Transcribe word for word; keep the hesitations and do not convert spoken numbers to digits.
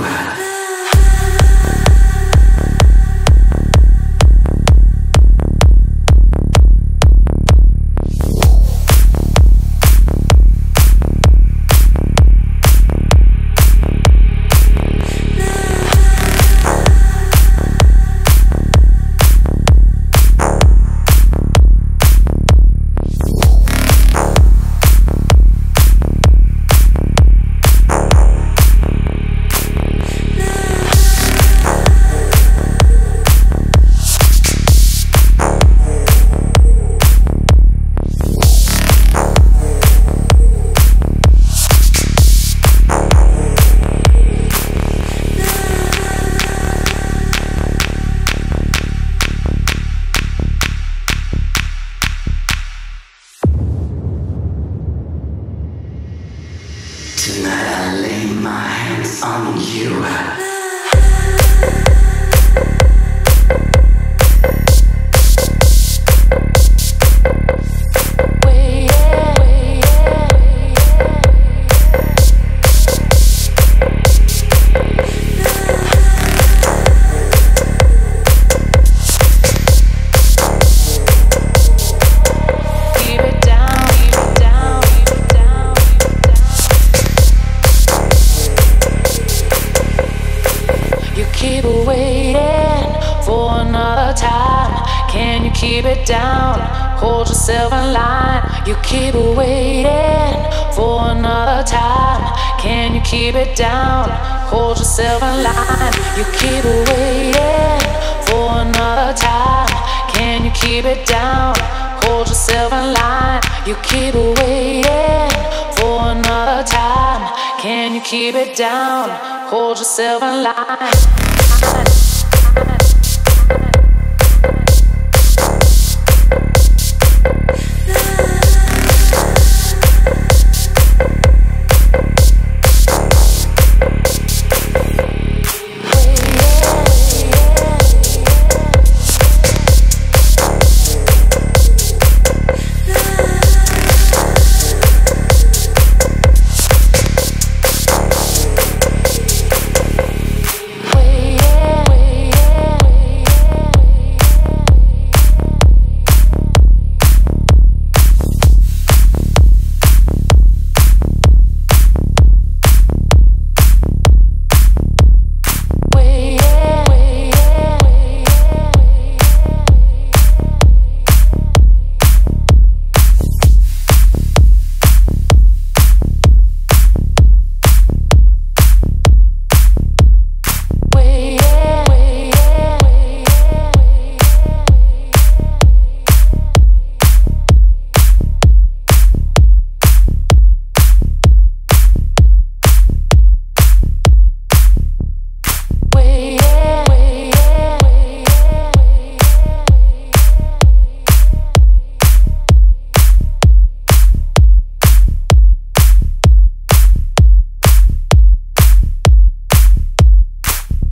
Tonight I lay my hands on you. Keep waiting for another time. Can you keep it down? Hold yourself in line. You keep waiting for another time. Can you keep it down? Hold yourself in line. You keep waiting for another time. Can you keep it down? Hold yourself in line. You keep waiting for another time. Can you keep it down? Hold yourself in line.